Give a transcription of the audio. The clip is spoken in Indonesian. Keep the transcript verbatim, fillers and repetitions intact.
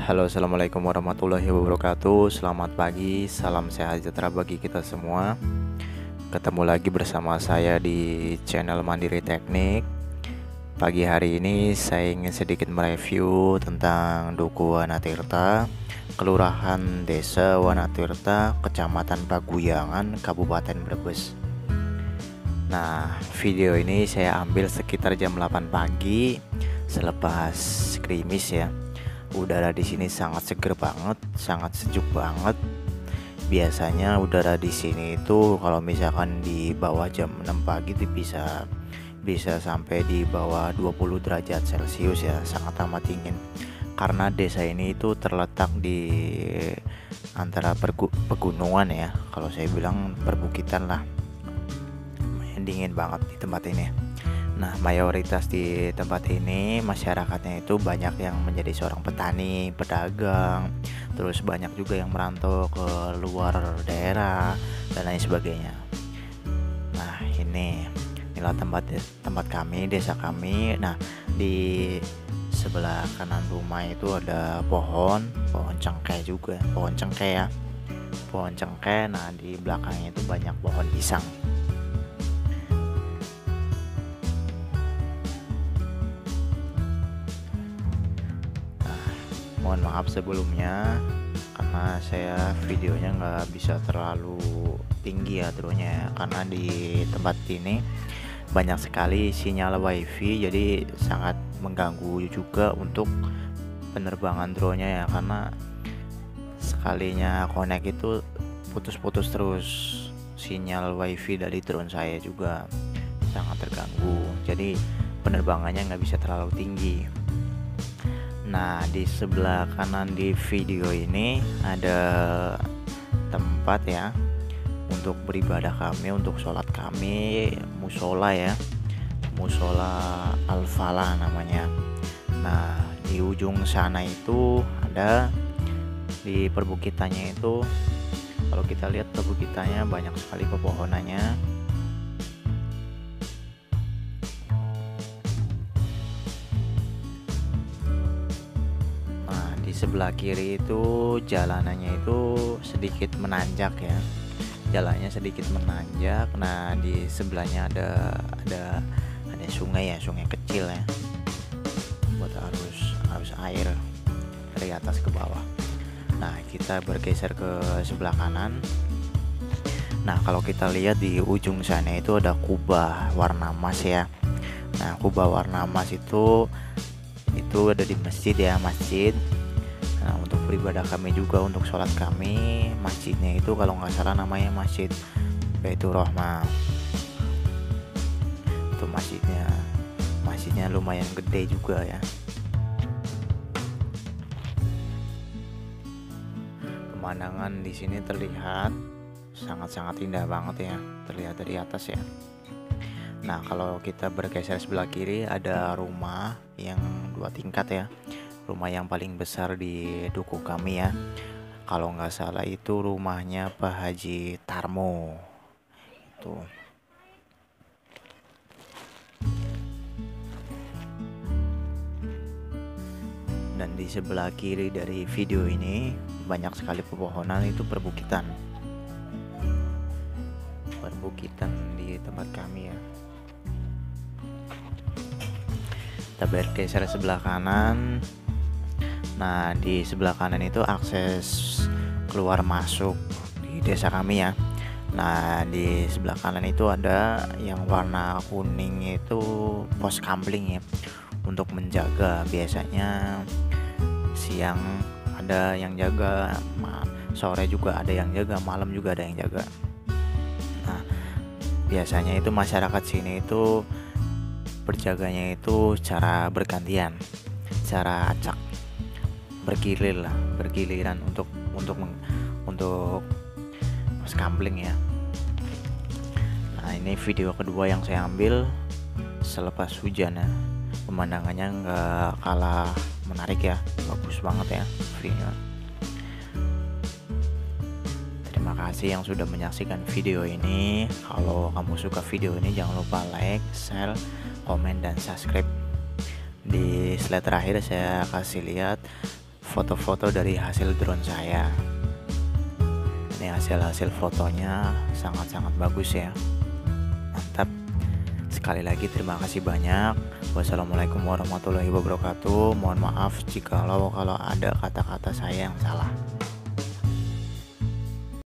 Halo, assalamualaikum warahmatullahi wabarakatuh. Selamat pagi, salam sehat sejahtera bagi kita semua. Ketemu lagi bersama saya di channel Mandiri Teknik. Pagi hari ini saya ingin sedikit mereview tentang Duku Wanatirta, Kelurahan Desa Wanatirta, Kecamatan Paguyangan, Kabupaten Brebes. Nah, video ini saya ambil sekitar jam delapan pagi selepas gerimis ya. Udara di sini sangat seger banget, sangat sejuk banget. Biasanya udara di sini itu kalau misalkan di bawah jam enam pagi itu bisa bisa sampai di bawah dua puluh derajat Celcius ya, sangat amat dingin. Karena desa ini itu terletak di antara pergu, pegunungan ya, kalau saya bilang perbukitan lah. Dingin banget di tempat ini. Nah, mayoritas di tempat ini masyarakatnya itu banyak yang menjadi seorang petani, pedagang, terus banyak juga yang merantau ke luar daerah dan lain sebagainya. Nah, ini inilah tempat tempat kami, desa kami. Nah, di sebelah kanan rumah itu ada pohon, pohon cengkeh juga, pohon cengkeh ya. Pohon cengkeh, nah di belakangnya itu banyak pohon pisang. Mohon maaf sebelumnya karena saya videonya nggak bisa terlalu tinggi ya drone-nya, karena di tempat ini banyak sekali sinyal wifi, jadi sangat mengganggu juga untuk penerbangan drone-nya ya, karena sekalinya connect itu putus-putus terus sinyal wifi dari drone saya juga sangat terganggu, jadi penerbangannya nggak bisa terlalu tinggi. Nah, di sebelah kanan di video ini ada tempat ya untuk beribadah kami, untuk sholat kami, musola ya, musola Al-Falah namanya. Nah, di ujung sana itu ada, di perbukitannya itu, kalau kita lihat perbukitannya banyak sekali pepohonannya. Di sebelah kiri itu jalanannya itu sedikit menanjak ya, jalannya sedikit menanjak. Nah, di sebelahnya ada ada ada sungai ya, sungai kecil ya, buat arus arus air dari atas ke bawah. Nah, kita bergeser ke sebelah kanan. Nah, kalau kita lihat di ujung sana itu ada kubah warna emas ya. Nah, kubah warna emas itu itu ada di masjid ya, masjid. Nah, untuk beribadah kami juga, untuk sholat kami, masjidnya itu kalau nggak salah namanya Masjid Baitur Rahmah. Itu masjidnya, masjidnya lumayan gede juga ya. Pemandangan di sini terlihat sangat-sangat indah banget ya, terlihat dari atas ya. Nah, kalau kita bergeser sebelah kiri ada rumah yang dua tingkat ya, rumah yang paling besar di duku kami ya. Kalau nggak salah itu rumahnya Pak Haji Tarmo itu. Dan di sebelah kiri dari video ini banyak sekali pepohonan, itu perbukitan perbukitan di tempat kami ya. Kita bergeser sebelah kanan. Nah, di sebelah kanan itu akses keluar masuk di desa kami ya. Nah, di sebelah kanan itu ada yang warna kuning itu pos kamling ya, untuk menjaga. Biasanya siang ada yang jaga, sore juga ada yang jaga, malam juga ada yang jaga. Nah, biasanya itu masyarakat sini itu berjaganya itu secara bergantian, secara acak, bergilir lah, bergiliran untuk untuk untuk pos kamling ya. Nah, ini video kedua yang saya ambil selepas hujan ya. Pemandangannya nggak kalah menarik ya, bagus banget ya videonya. Terima kasih yang sudah menyaksikan video ini. Kalau kamu suka video ini jangan lupa like, share, komen, dan subscribe. Di slide terakhir saya kasih lihat foto-foto dari hasil drone saya. Ini hasil-hasil fotonya sangat-sangat bagus ya, mantap. Sekali lagi terima kasih banyak. Wassalamualaikum warahmatullahi wabarakatuh. Mohon maaf jikalau kalau ada kata-kata saya yang salah.